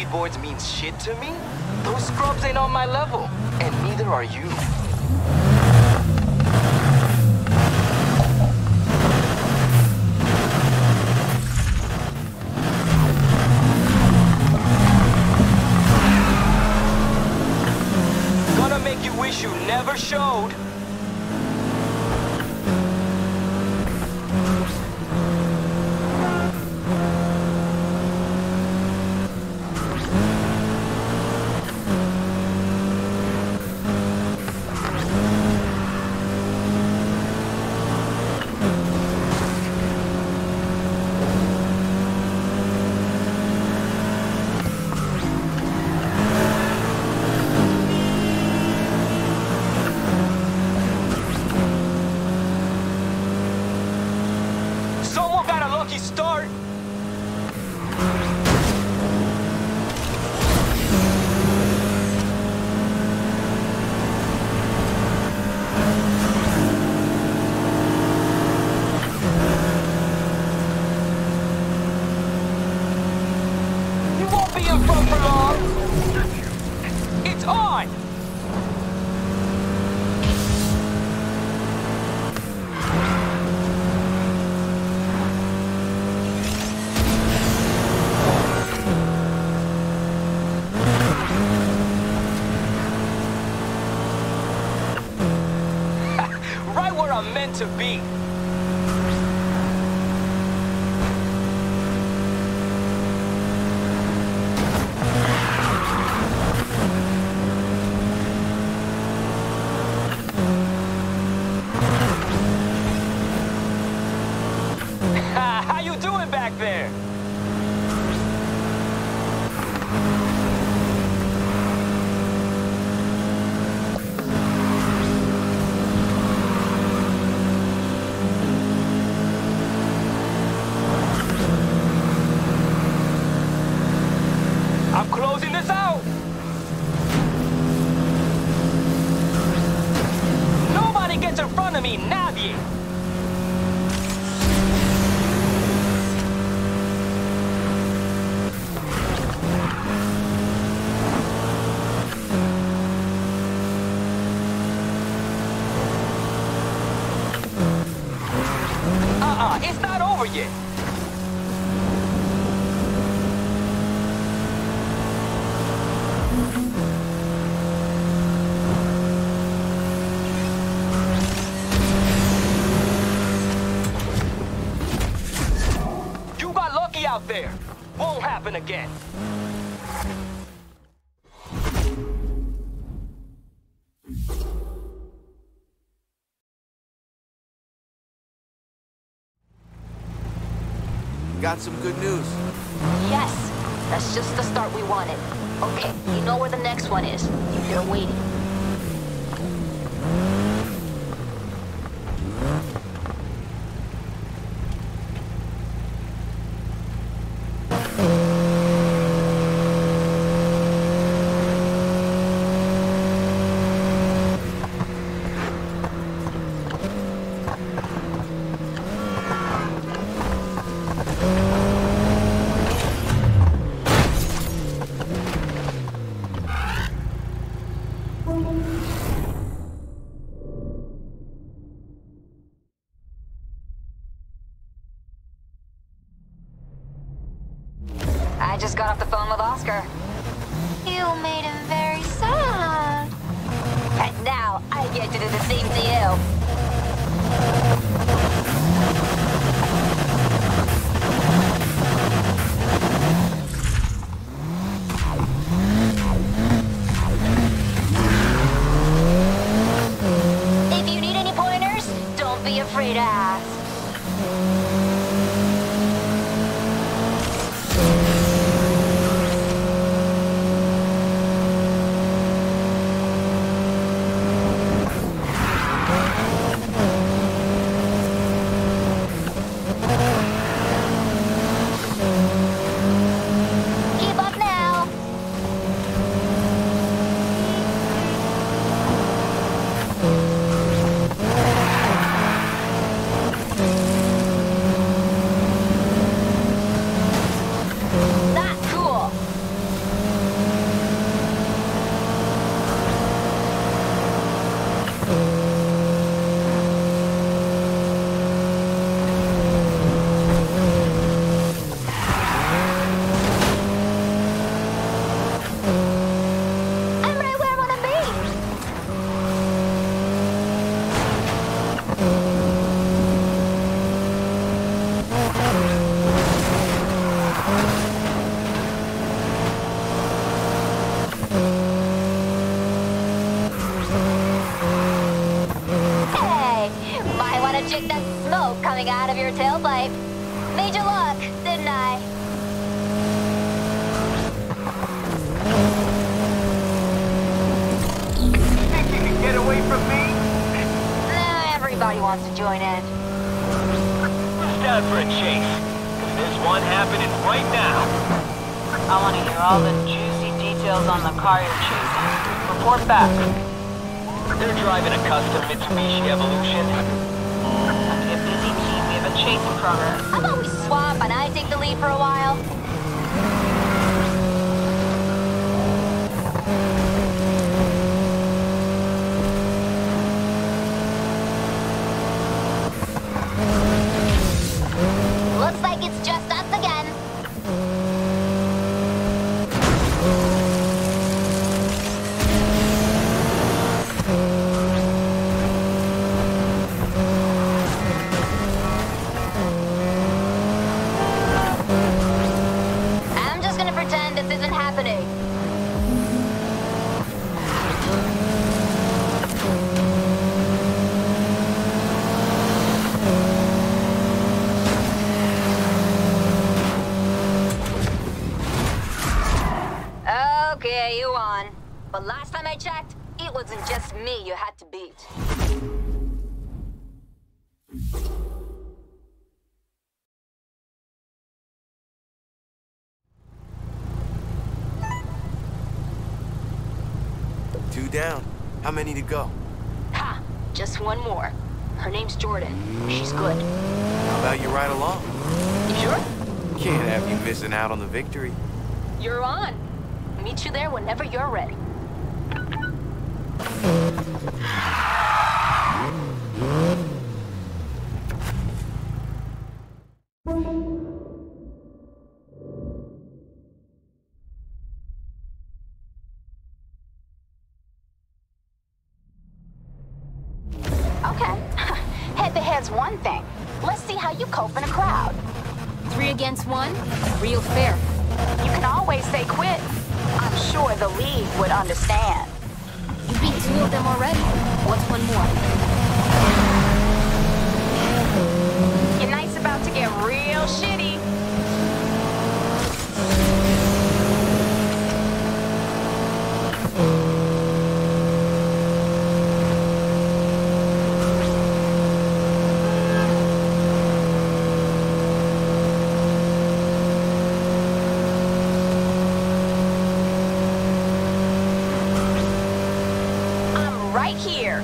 boards means shit to me? Those scrubs ain't on my level, and neither are you. Gonna make you wish you never showed. Someone got a lucky start. You won't be in front for long. It's on. Right where I'm meant to be. How you doing back there? I'm closing this out. Nobody gets in front of me, nadie. It's not over yet. You got lucky out there. Won't happen again. Got some good news. Yes, that's just the start we wanted. Okay, you know where the next one is. They're waiting. I just got off the phone with Oscar. You made him very sad. And now I get to do the same to you. If you need any pointers, don't be afraid to ask. magic, that smoke coming out of your tailpipe. Made you look, didn't I? Think you can get away from me? Now everybody wants to join in. Who's down for a chase? 'Cause there's one happening right now. I want to hear all the juicy details on the car you're chasing. Report back. They're driving a custom Mitsubishi Evolution. Must be a busy team. We have a chase in progress. How about we swap and I take the lead for a while? Looks like it's just us again. I'm just gonna pretend this isn't happening. Okay, you won. But last time I checked, it wasn't just me you had to beat. Two down. How many to go? Ha! Just one more. Her name's Jordan. She's good. How about you ride along? You sure? Can't have you missing out on the victory. You're on. Meet you there whenever you're ready. Okay. Head-to-head's one thing. Let's see how you cope in a crowd. 3 against 1? Real fair. You can always say quit. I'm sure the league would understand. You beat 2 of them already. What's one more? Your night's about to get real shitty. Right here.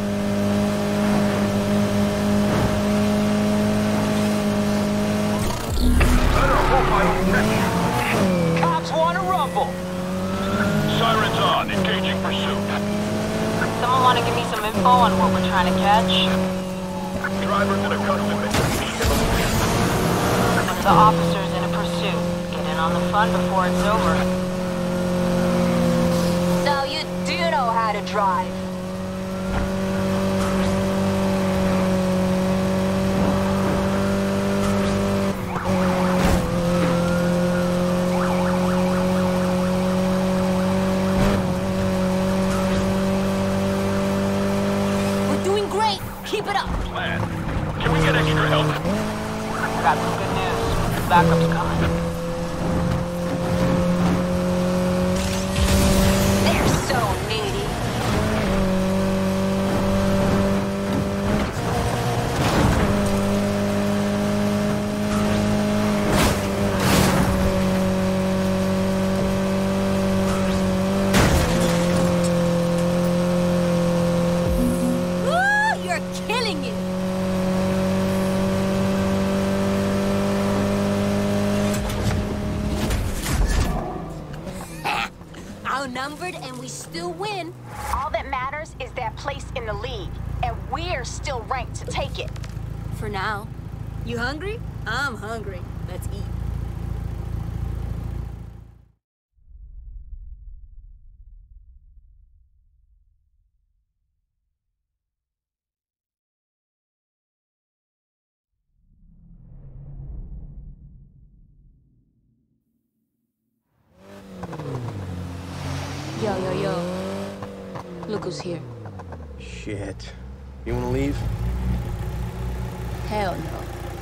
Cops want to rumble. Sirens on, engaging pursuit. Someone want to give me some info on what we're trying to catch? Drivers in a custom Mitsubishi Evolution. One of the officers in a pursuit. Get in on the fun before it's over. So you do know how to drive. Keep it up! Plan. Can we get extra help? Got some good news. Backup's coming. They're so needy. Woo! You're killing it! Outnumbered and we still win. All that matters is that place in the league, and we're still ranked to take it. For now. You hungry? I'm hungry. Let's eat. Yo, yo, yo. Look who's here. Shit. You wanna leave? Hell no.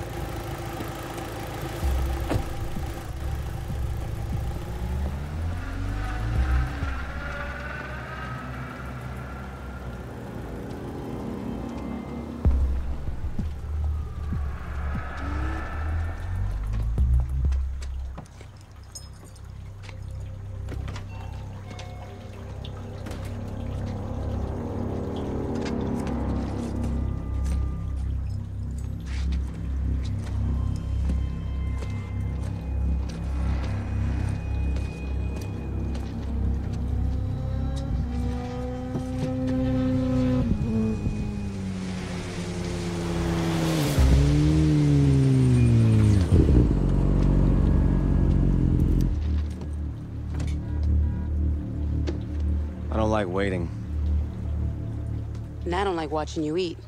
I don't like waiting. And I don't like watching you eat.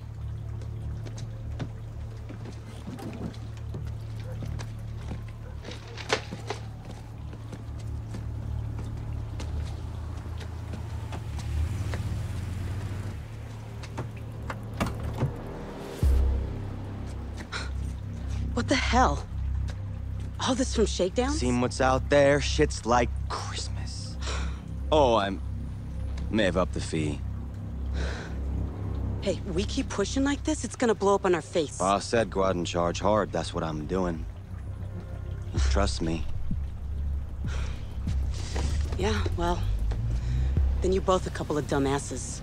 What the hell? All this from shakedowns? Seen what's out there? Shit's like Christmas. Oh, I may have upped the fee. Hey, we keep pushing like this, it's gonna blow up on our face. Boss said go out and charge hard. That's what I'm doing. You trust me. Yeah, well, then you're both a couple of dumbasses.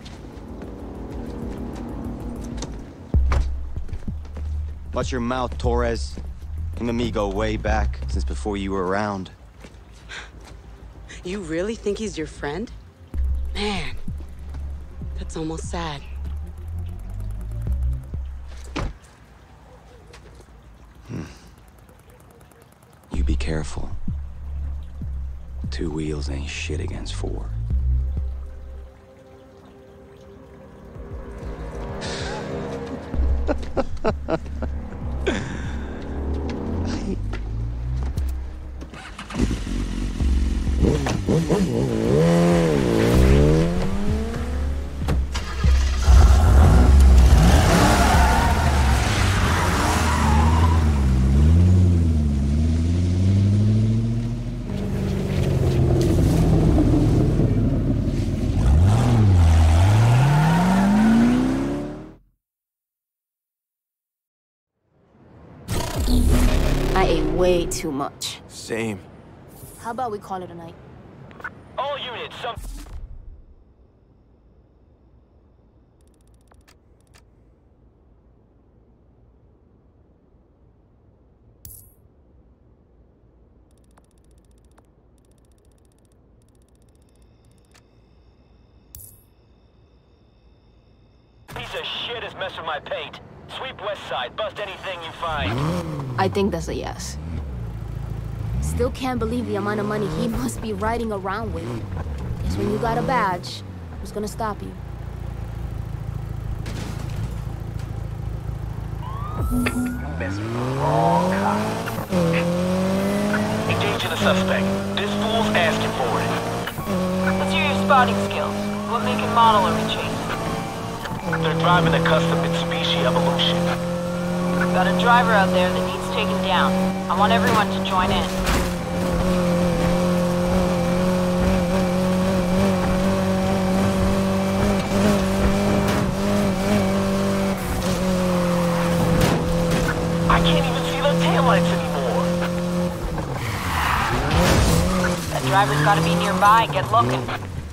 Watch your mouth, Torres. Him and me go way back, since before you were around. You really think he's your friend? Man, that's almost sad. You be careful. 2 wheels ain't shit against 4. I ate way too much. Same. How about we call it a night? All units, some... Piece of shit is messing with my paint. Sweep west side, bust anything you find. I think that's a yes. Still can't believe the amount of money he must be riding around with. Guess when you got a badge, who's gonna stop you? Mess with the wrong cop. Engaging the suspect. This fool's asking for it. Let's hear your spotting skills. What make and model are we chasing? They're driving a custom Mitsubishi Evolution. Got a driver out there that needs taken down. I want everyone to join in. I can't even see the taillights anymore. That driver's gotta be nearby. Get looking.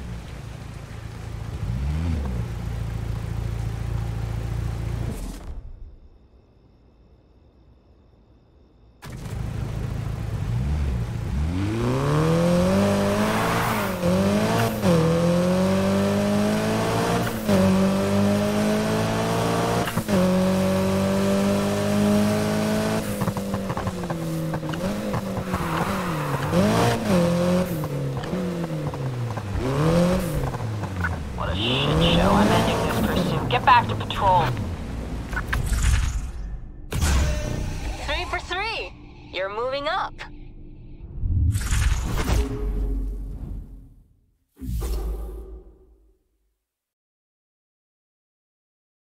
What a shit show. I'm ending this pursuit. Get back to patrol. 3 for 3. You're moving up.